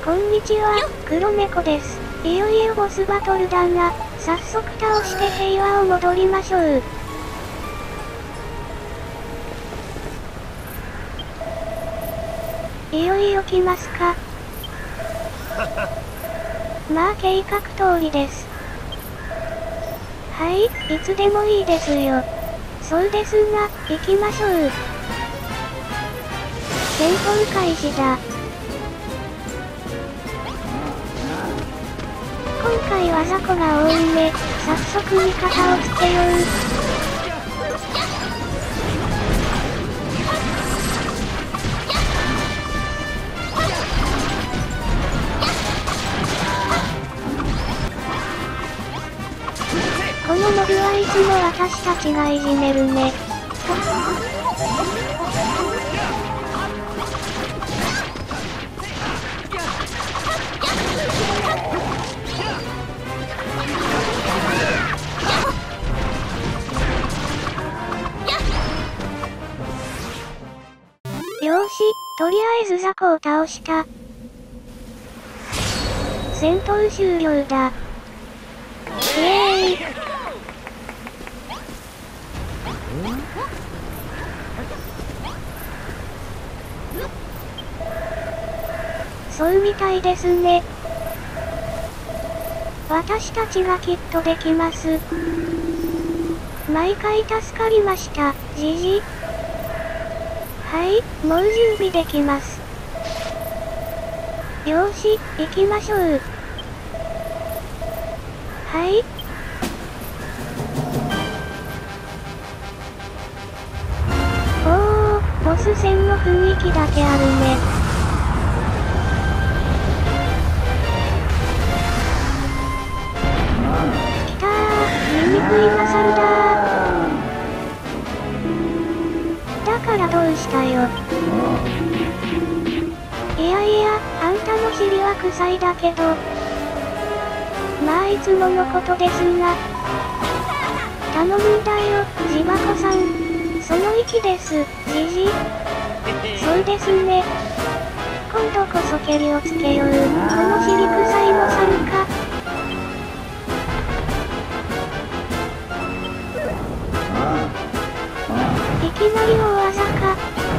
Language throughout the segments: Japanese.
こんにちは、黒猫です。いよいよボスバトルだが、早速倒して平和を戻りましょう。いよいよ来ますか。まあ計画通りです。はい、いつでもいいですよ。そうですが、行きましょう。戦闘開始だ。今回は雑魚が多いね。早速味方をつけよう。このモブはいつも私たちがいじめるね。よーし、とりあえず雑魚を倒した。戦闘終了だ。イエーイ。そうみたいですね。私たちがきっとできます。毎回助かりました、じじ。はい、もう準備できます。よーし、行きましょう。はい。おー、ボス戦の雰囲気だけあるね。きたー、醜いマサルだー。だからどうしたよ。いやいや、あんたの尻は臭いだけど。まあいつものことですが。頼むんだよ、ジバコさん。その息です、じじ。そうですね。今度こそ蹴りをつけよう。この尻臭いのさんか。いきなり大技か。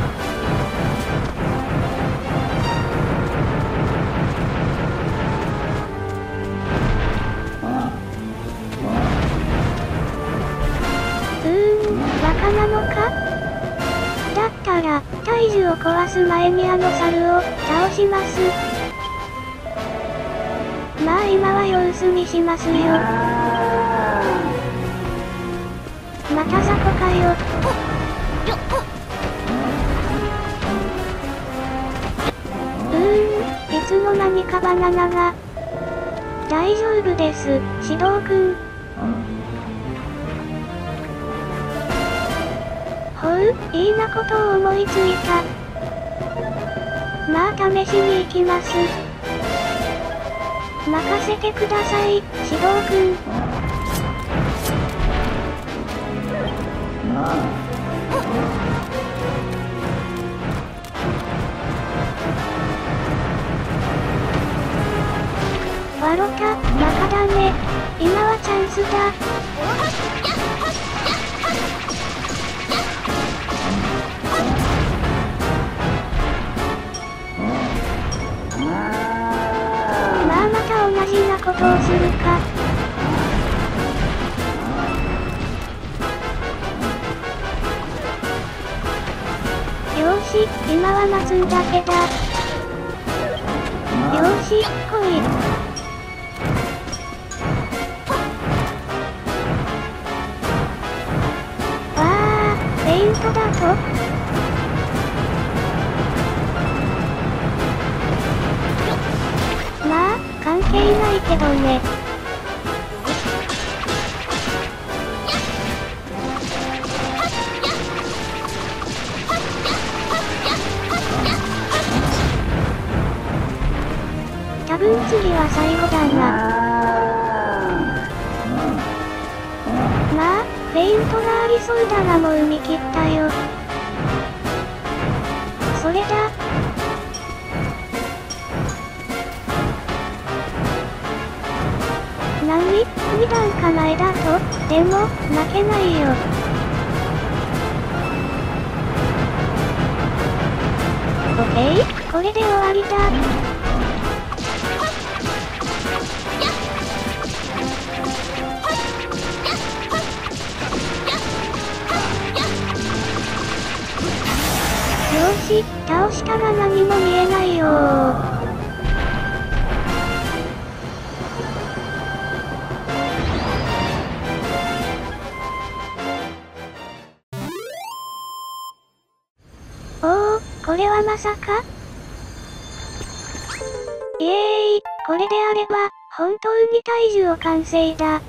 バカなのか？だったら、大樹を壊す前にあの猿を倒します。まあ今は様子見しますよ。また雑魚かよ。いつの間にかバナナが。大丈夫です、指導くん。ほう、いいなことを思いついた。まあ試しに行きます。任せてください、指導くん。ワロタ、バカだね。今はチャンスだ。まあまた同じなことをするか。よーし、今は待つんだけだ。よーし、来い。わあ、フェイントだと？まあ、関係ないけどね。多分次は最後だな。まあ、フェイントがありそうだがもう見切ったよ。それだ。 何？ 2 段構えだと？でも、負けないよ。オッケー？これで終わりだ。よし、倒したら何も見えないよー。おお、これはまさか？イエーイ、これであれば、本当に体重を完成だ。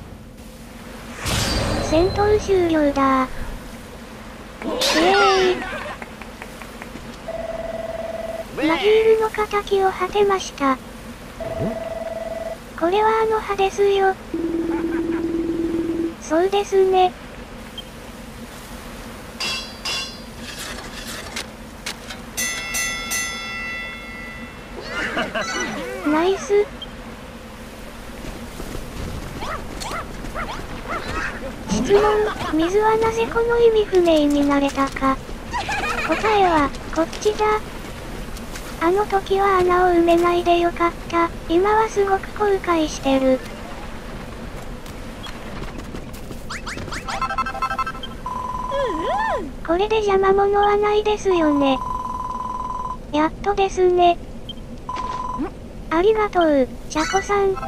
戦闘終了だ。イエーイ。マヒールの仇を果てました。これはあの歯ですよ。そうですね。ナイス。質問、水はなぜこの意味不明になれたか。答えは、こっちだ。あの時は穴を埋めないでよかった。今はすごく後悔してる。これで邪魔者はないですよね。やっとですね。ありがとう、ちゃこさん。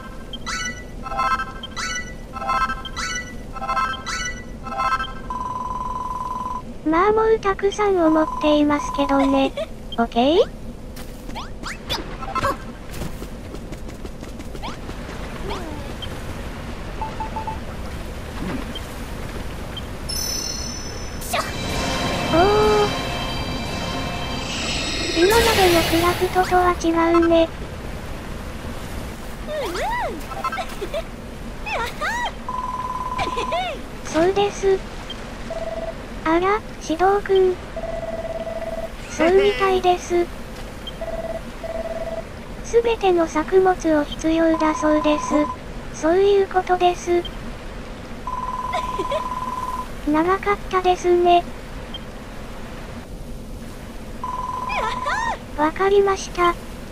まあもうたくさん思っていますけどね。オッケー？おお。今までのクラフトとは違うね。そうです。あら、指導くん。そうみたいです。すべての作物を必要だそうです。そういうことです。長かったですね。わかりました。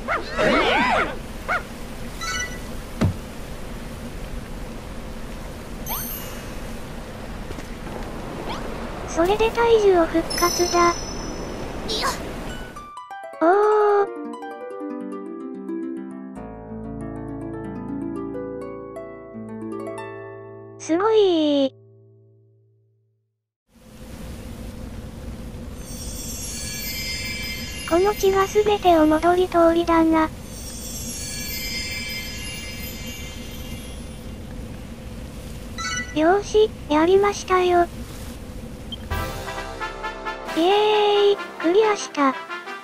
それで体重を復活だ。おー。すごいー。この血がすべてを戻り通りだな。よーし、やりましたよ。イエーイ、クリアした。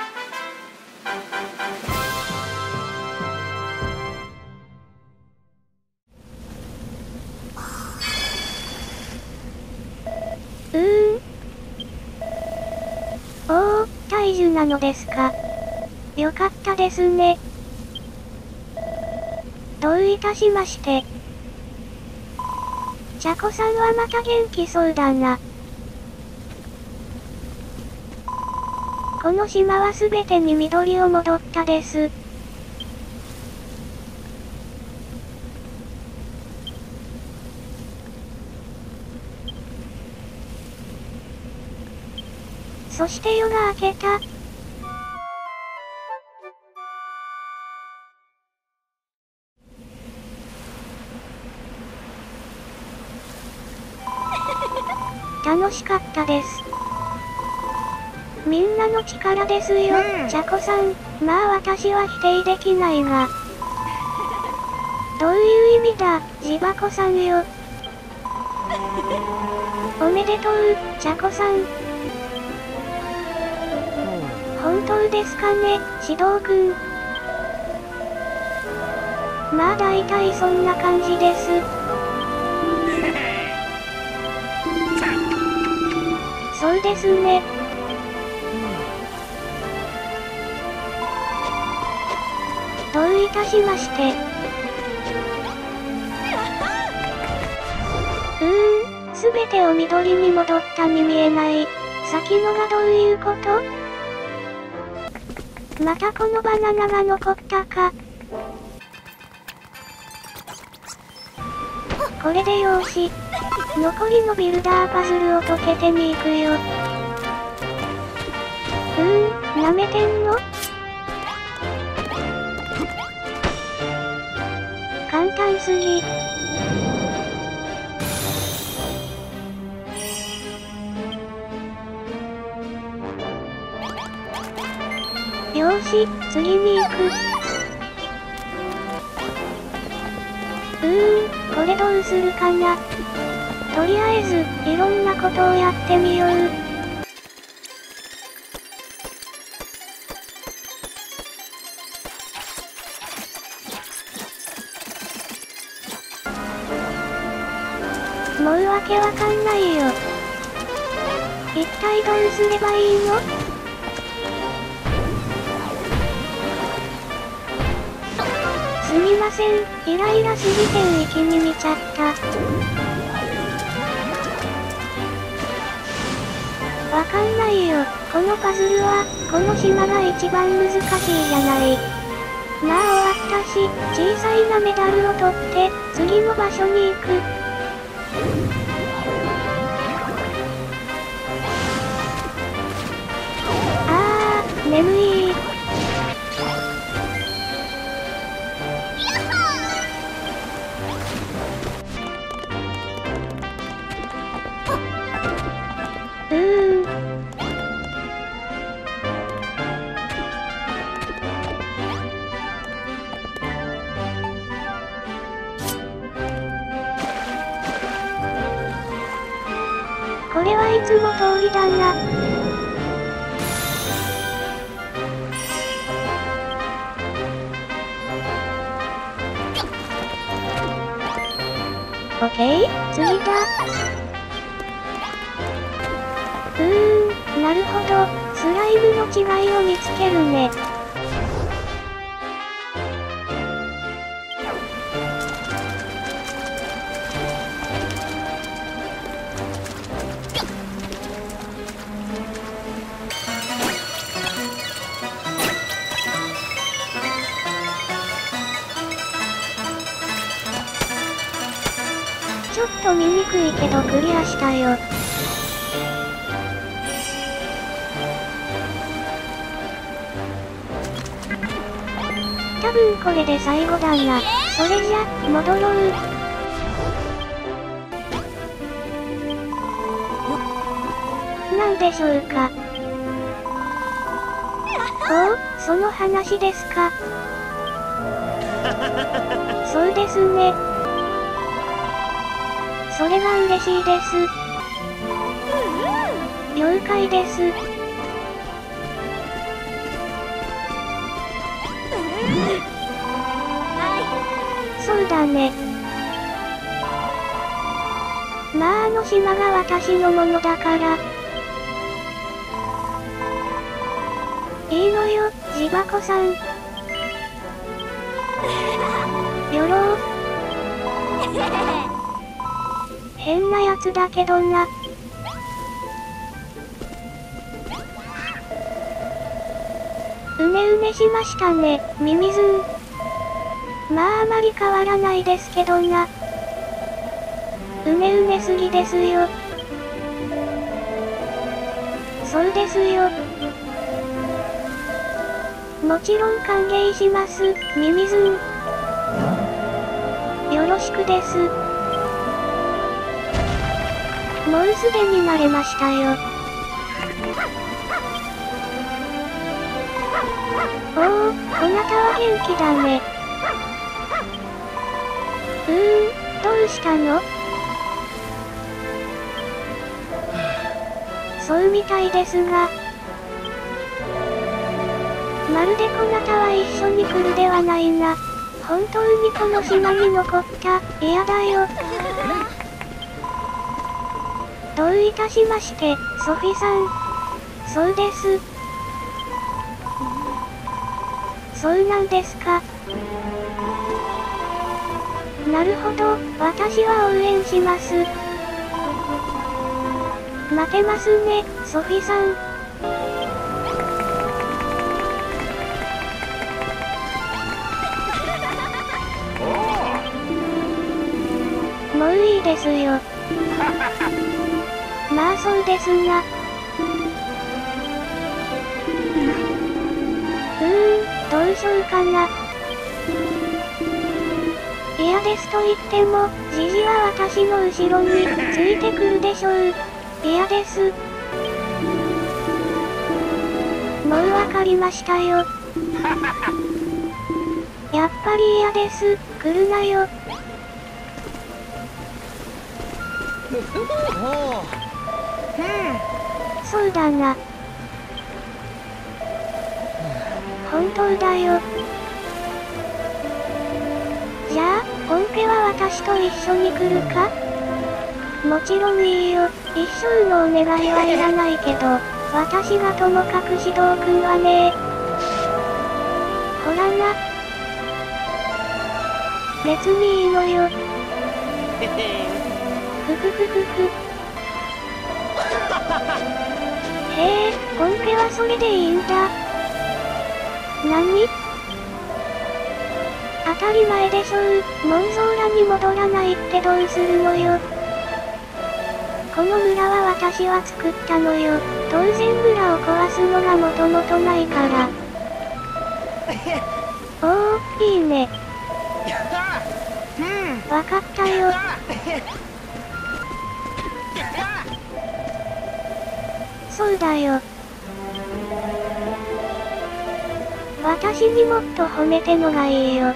おお、体重なのですか。よかったですね。どういたしまして。ちゃこさんはまた元気そうだな。この島はすべてに緑を戻ったです。そして夜が明けた。楽しかったです。みんなの力ですよ、ちゃこさん。まあ私は否定できないが。どういう意味だ、ジバコさんよ。おめでとう、ちゃこさん。本当ですかね、指導くん。まあ大体そんな感じです。そうですね。どういたしまして。 すべてを緑に戻ったに見えない。先のがどういうこと？またこのバナナが残ったか。これでよーし。残りのビルダーパズルを解けてに行くよ。舐めてんの？簡単すぎ。よーし、次に行く。これどうするかな。とりあえず、いろんなことをやってみよう。もうわけわかんないよ。一体どうすればいいの？すみません、イライラすぎて一気に見ちゃった。わかんないよ、このパズルは、この島が一番難しいじゃない。まあ終わったし、小さいなメダルを取って、次の場所に行く。眠い。これはいつも通りだな。オッケー、次だ。なるほど、スライムの違いを見つけるね。ちょっと見にくいけどクリアしたよ。多分これで最後だな。それじゃ、戻ろう。なんでしょうか。おお、その話ですか。そうですね。それが嬉しいです。了解です。そうだね。まああの島が私のものだから。いいのよ、ジバコさん。よろー。変なやつだけどな。うねうねしましたね、ミミズン。まああまり変わらないですけどな。うねうねすぎですよ。そうですよ。もちろん歓迎します、ミミズン。よろしくです。もうすでに慣れましたよ。おお、こなたは元気だね。どうしたの？そうみたいですが。まるでこなたは一緒に来るではないな。本当にこの島に残った。嫌だよ。どういたしまして、ソフィさん。そうです。そうなんですか。なるほど、私は応援します。 待てますね、ソフィさん。もういいですよ。まあそうですが。どうしようかな。嫌ですと言っても、ジジは私の後ろについてくるでしょう。嫌です。もうわかりましたよ。やっぱり嫌です。来るなよ。そうだな。本当だよ。じゃあ、本家は私と一緒に来るか？もちろんいいよ。一生のお願いはいらないけど、私がともかく指導くんはね。ほらな。別にいいのよ。ふふふふふ。へえ、本家はそれでいいんだ。何？当たり前でしょう。モンゾーラに戻らないってどうするのよ。この村は私は作ったのよ。当然村を壊すのがもともとないから。おお、いいね。わかったよ。そうだよ。私にもっと褒めてのがいいよ。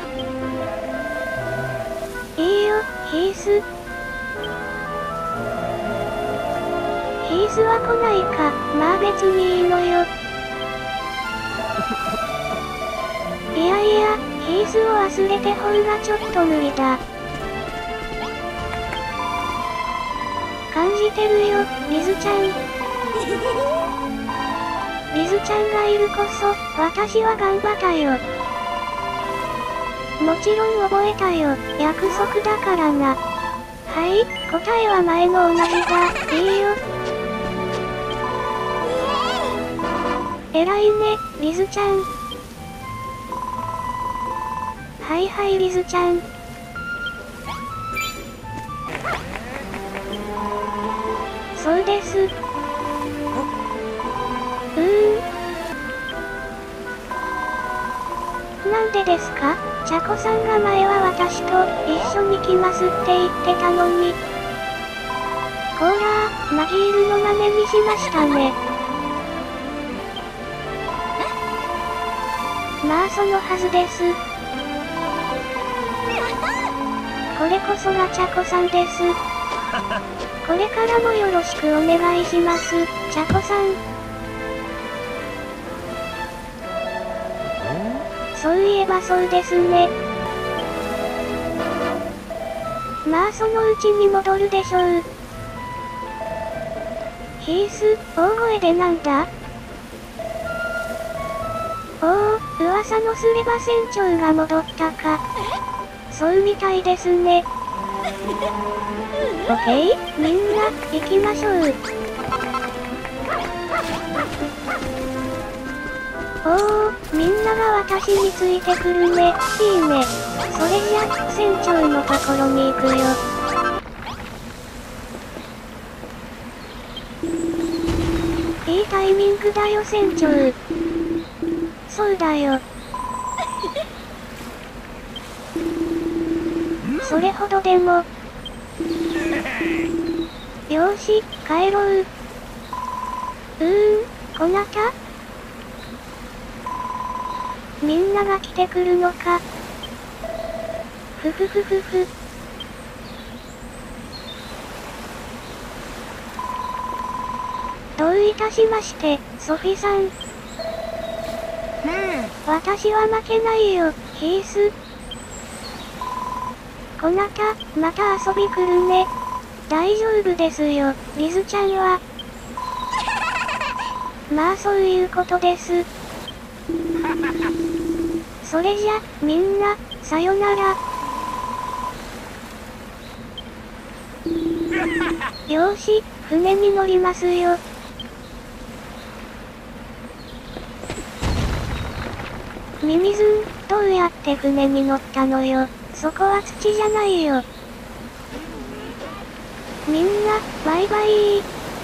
いいよ、ヒース。ヒースは来ないか、まあ別にいいのよ。いやいや、ヒースを忘れて方がちょっと無理だ。感じてるよ、リズちゃん。リズちゃんがいるこそ、私は頑張ったよ。もちろん覚えたよ、約束だからな。はい、答えは前の同じだ、いいよ。偉いね、リズちゃん。はいはい、リズちゃん。そうです。なんでですか？チャコさんが前は私と一緒に来ますって言ってたのに。こーらー、マギールの真似にしましたね。まあそのはずです。これこそがチャコさんです。これからもよろしくお願いします、チャコさん。そういえばそうですね。まあそのうちに戻るでしょう。ヒース、大声でなんだ？おお、噂のすれば船長が戻ったか。そうみたいですね。オッケー、みんな、行きましょう。おお、みんなが私についてくるね。いいね。それじゃ、船長のところに行くよ。いいタイミングだよ船長。そうだよ。それほどでも。よーし、帰ろう。こなた？みんなが来てくるのか。ふふふふふ。どういたしまして、ソフィさん。私は負けないよ、ヒース。こなた、また遊び来るね。大丈夫ですよ、リズちゃんは。まあそういうことです。それじゃ、みんな、さよなら。よーし、 船に乗りますよ。ミミズン、どうやって船に乗ったのよ。そこは土じゃないよ。みんな、バイバイー。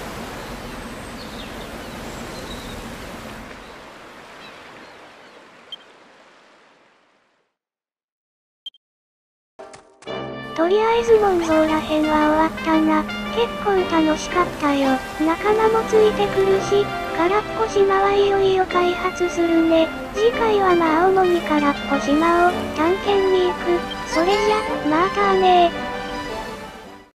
とりあえずモンゾーらへんは終わったな。結構楽しかったよ。仲間もついてくるし、空っぽ島はいよいよ開発するね。次回は青森空っぽ島を探検に行く。それじゃ、またねー。